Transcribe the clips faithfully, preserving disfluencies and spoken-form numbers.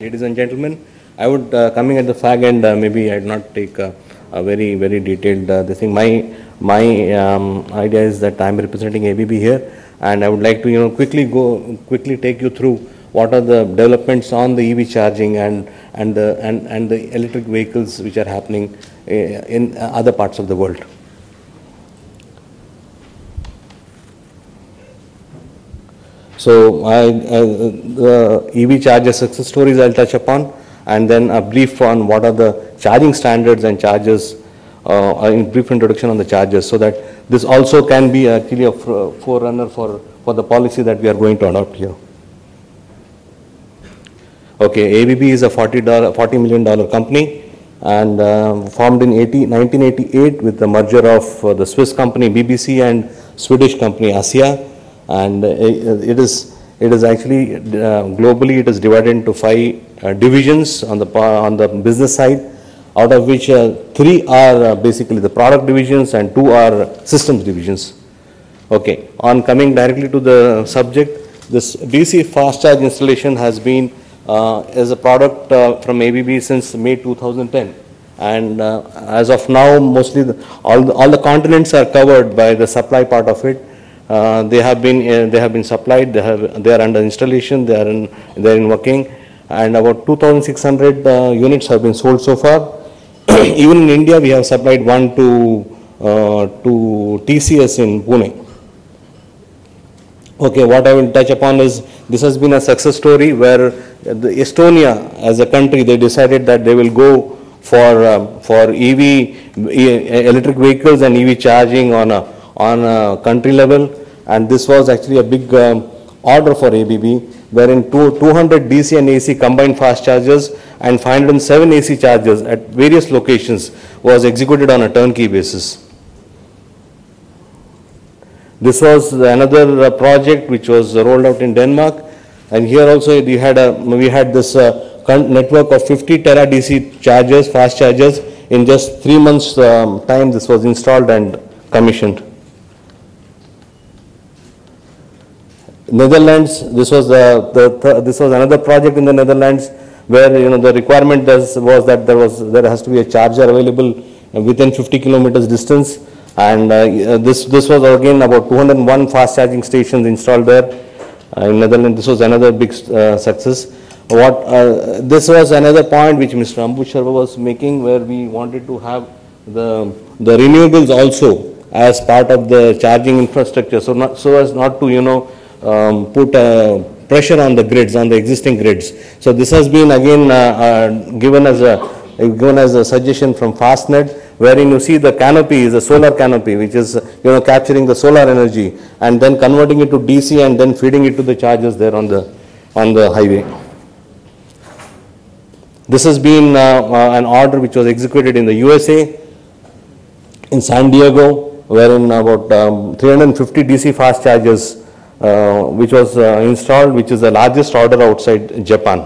Ladies and gentlemen, I would uh, coming at the fag end. Uh, maybe I'd not take uh, a very very detailed uh, this thing. My my um, idea is that I'm representing A B B here, and I would like to you know quickly go quickly take you through what are the developments on the E V charging and and the and and the electric vehicles which are happening uh, in uh, other parts of the world. So, I, uh, the E V charger success stories I'll touch upon, and then a brief on what are the charging standards and chargers, uh, in brief introduction on the chargers, so that this also can be actually a forerunner for, for the policy that we are going to adopt here. Okay, A B B is a forty million dollar company, and uh, formed in nineteen eighty-eight with the merger of uh, the Swiss company B B C and Swedish company ASEA. And uh, it is it is actually uh, globally it is divided into five uh, divisions on the on the business side, out of which uh, three are uh, basically the product divisions and two are systems divisions. Okay, on coming directly to the subject, this D C fast charge installation has been uh, as a product uh, from A B B since May two thousand ten, and uh, as of now mostly the, all the, all the continents are covered by the supply part of it. Uh, they have been uh, they have been supplied. They have they are under installation. They are in they are in working, and about two thousand six hundred uh, units have been sold so far. Even in India, we have supplied one to uh, to T C S in Pune. Okay, what I will touch upon is this has been a success story where the Estonia as a country, they decided that they will go for uh, for E V electric vehicles and E V charging on a on a country level, and this was actually a big um, order for A B B, wherein two, two hundred D C and A C combined fast chargers and five hundred seven A C chargers at various locations was executed on a turnkey basis. This was another uh, project which was rolled out in Denmark, and here also we had a we had this uh, network of fifty tera D C chargers, fast chargers. In just three months um, time, this was installed and commissioned. Netherlands, this was the, the, the this was another project in the Netherlands where you know the requirement does, was that there was there has to be a charger available within fifty kilometers distance, and uh, this this was again about two hundred one fast charging stations installed there uh, in Netherlands. This was another big uh, success. What uh, this was another point which Mister Ambuj Sharma was making, where we wanted to have the the renewables also as part of the charging infrastructure, so not so as not to you know. Um, put uh, pressure on the grids, on the existing grids. So this has been again uh, uh, given as a given as a suggestion from Fastnet, wherein you see the canopy is a solar canopy, which is you know capturing the solar energy and then converting it to D C and then feeding it to the chargers there on the on the highway. This has been uh, uh, an order which was executed in the U S A, in San Diego, wherein about um, three hundred fifty D C fast chargers Uh, which was uh, installed, which is the largest order outside Japan.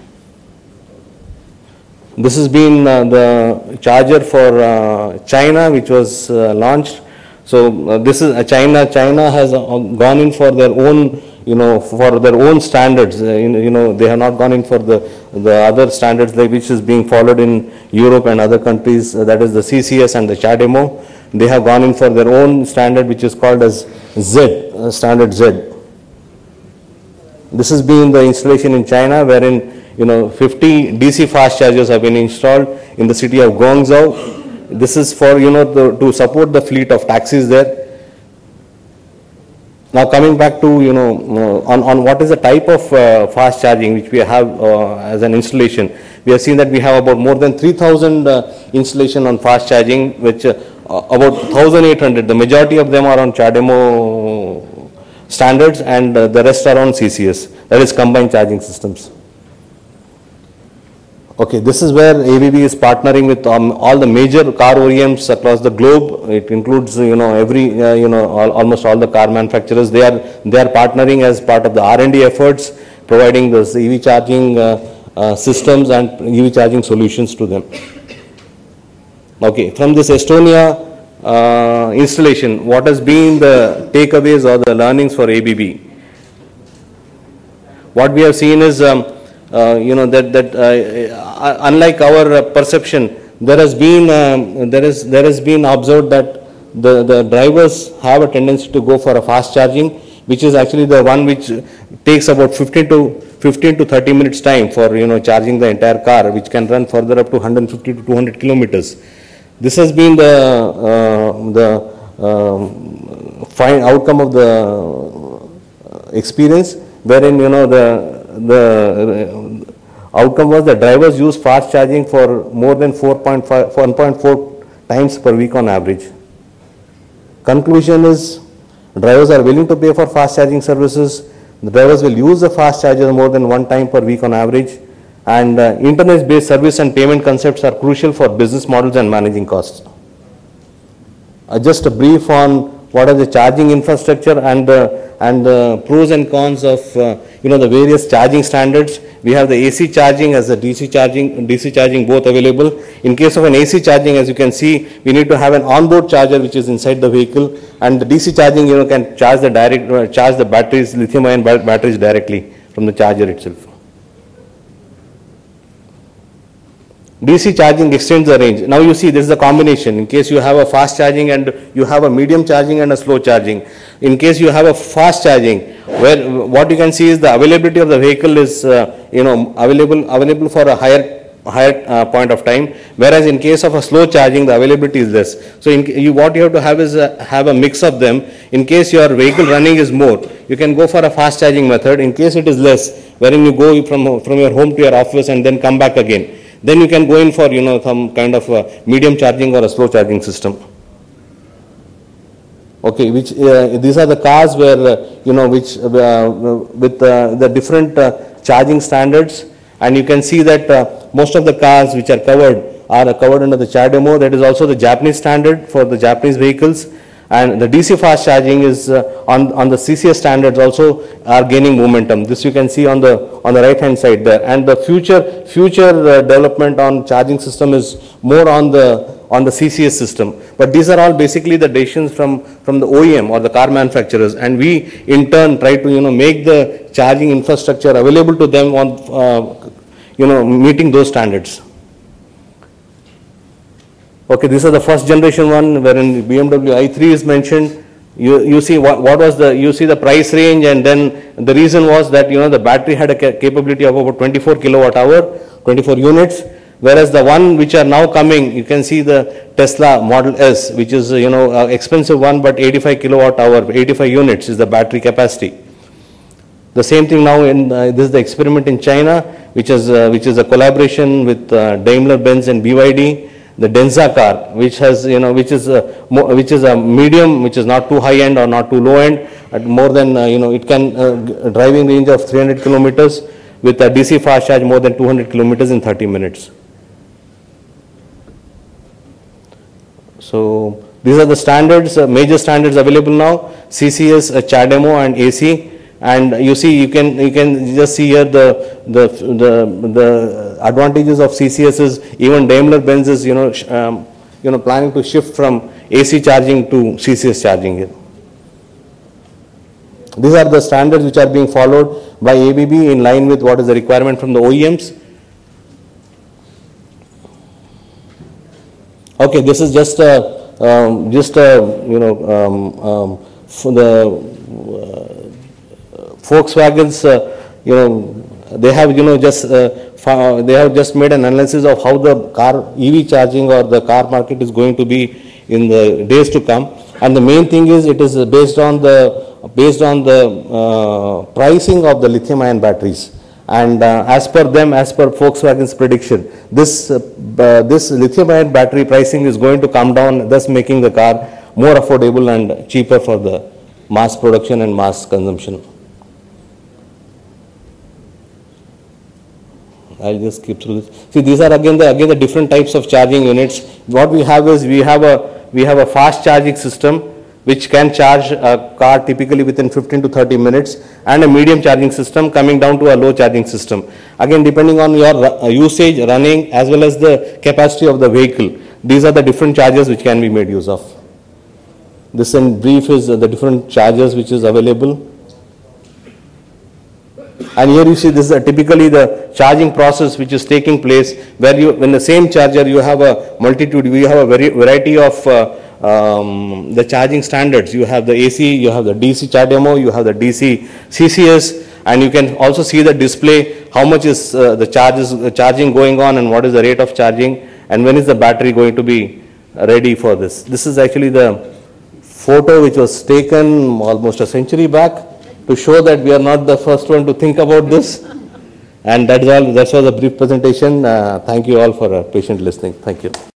This has been uh, the charger for uh, China, which was uh, launched. So uh, this is uh, China. China has uh, gone in for their own, you know, for their own standards. Uh, you, you know, they have not gone in for the the other standards like which is being followed in Europe and other countries. Uh, that is the C C S and the CHAdeMO. They have gone in for their own standard, which is called as Z, uh, standard Z. This has been the installation in China, wherein you know fifty D C fast chargers have been installed in the city of Guangzhou. This is for you know the, to support the fleet of taxis there. Now coming back to you know uh, on on what is the type of uh, fast charging which we have uh, as an installation, we have seen that we have about more than three thousand uh, installation on fast charging, which uh, about one thousand eight hundred, the majority of them are on CHAdeMO standards, and uh, the rest are on C C S, that is combined charging systems. Okay, this is where A B B is partnering with um, all the major car O E Ms across the globe. It includes you know every uh, you know all, almost all the car manufacturers. They are they are partnering as part of the R and D efforts, providing those E V charging uh, uh, systems and E V charging solutions to them. Okay, from this Estonia uh, installation, what has been the takeaways or the learnings for A B B? What we have seen is um, uh, you know, that, that uh, unlike our perception, there has been, um, there is, there has been observed that the, the drivers have a tendency to go for a fast charging, which is actually the one which takes about fifteen to thirty minutes time for, you know, charging the entire car, which can run further up to one hundred fifty to two hundred kilometers. This has been the, uh, the um, fine outcome of the experience, wherein, you know, the, the outcome was the drivers use fast charging for more than four point five, one point four times per week on average. Conclusion is, drivers are willing to pay for fast charging services. The drivers will use the fast charger more than one time per week on average. And uh, internet-based service and payment concepts are crucial for business models and managing costs. Uh, just a brief on what are the charging infrastructure and uh, and the pros and cons of uh, you know, the various charging standards. We have the A C charging as the D C charging, D C charging both available. In case of an A C charging, as you can see, we need to have an onboard charger which is inside the vehicle, and the D C charging, you know, can charge the direct uh, charge the batteries, lithium-ion batteries directly from the charger itself. D C charging extends the range. Now you see this is a combination. In case you have a fast charging and you have a medium charging and a slow charging. In case you have a fast charging, where what you can see is the availability of the vehicle is uh, you know, available available for a higher higher uh, point of time, whereas in case of a slow charging the availability is less. So in, you, what you have to have is a, have a mix of them. In case your vehicle running is more, you can go for a fast charging method. In case it is less, wherein you go from from your home to your office and then come back again, then you can go in for, you know, some kind of a medium charging or a slow charging system. Okay, which uh, these are the cars where uh, you know, which uh, with uh, the different uh, charging standards, and you can see that uh, most of the cars which are covered are covered under the CHAdeMO. That is also the Japanese standard for the Japanese vehicles. And the D C fast charging is uh, on, on the C C S standards also are gaining momentum. This you can see on the on the right hand side there. And the future future uh, development on charging system is more on the on the C C S system. But these are all basically the decisions from from the O E M or the car manufacturers, and we in turn try to, you know, make the charging infrastructure available to them on uh, you know, meeting those standards. Okay, this is the first generation one wherein B M W i three is mentioned. You, you see what, what was the, you see the price range, and then the reason was that, you know, the battery had a ca capability of about twenty-four kilowatt hour, twenty-four units, whereas the one which are now coming, you can see the Tesla Model S, which is, you know, uh, expensive one, but eighty-five kilowatt hour, eighty-five units is the battery capacity. The same thing now in, uh, this is the experiment in China, which is, uh, which is a collaboration with uh, Daimler-Benz and B Y D. The Denza car, which has, you know, which is a, which is a medium, which is not too high end or not too low end, at more than, uh, you know, it can uh, driving range of three hundred kilometers with a D C fast charge more than two hundred kilometers in thirty minutes. So these are the standards, uh, major standards available now: C C S, uh, CHAdeMO, and A C. And you see, you can you can just see here the the the the advantages of C C S is even Daimler-Benz is, you know, um, you know, planning to shift from A C charging to C C S charging here. These are the standards which are being followed by A B B in line with what is the requirement from the O E Ms. Okay, this is just a um, just a, you know, um, um, for the uh, Volkswagen's, uh, you know, they have, you know, just uh, they have just made an analysis of how the car E V charging or the car market is going to be in the days to come. And the main thing is it is based on the based on the uh, pricing of the lithium-ion batteries. And uh, as per them, as per Volkswagen's prediction, this uh, uh, this lithium-ion battery pricing is going to come down, thus making the car more affordable and cheaper for the mass production and mass consumption. I'll just skip through this. See, these are again the again the different types of charging units. What we have is we have a we have a fast charging system which can charge a car typically within fifteen to thirty minutes, and a medium charging system coming down to a low charging system. Again, depending on your usage, running, as well as the capacity of the vehicle, these are the different chargers which can be made use of. This in brief is the different chargers which is available. And here you see this is a typically the charging process which is taking place where you, when the same charger you have a multitude, you have a very variety of uh, um, the charging standards. You have the A C, you have the D C CHAdeMO, you have the D C C C S, and you can also see the display, how much is uh, the charges, uh, charging going on and what is the rate of charging and when is the battery going to be ready for this. This is actually the photo which was taken almost a century back to show that we are not the first one to think about this. And that's all, that was a brief presentation. Uh, thank you all for uh, patient listening. Thank you.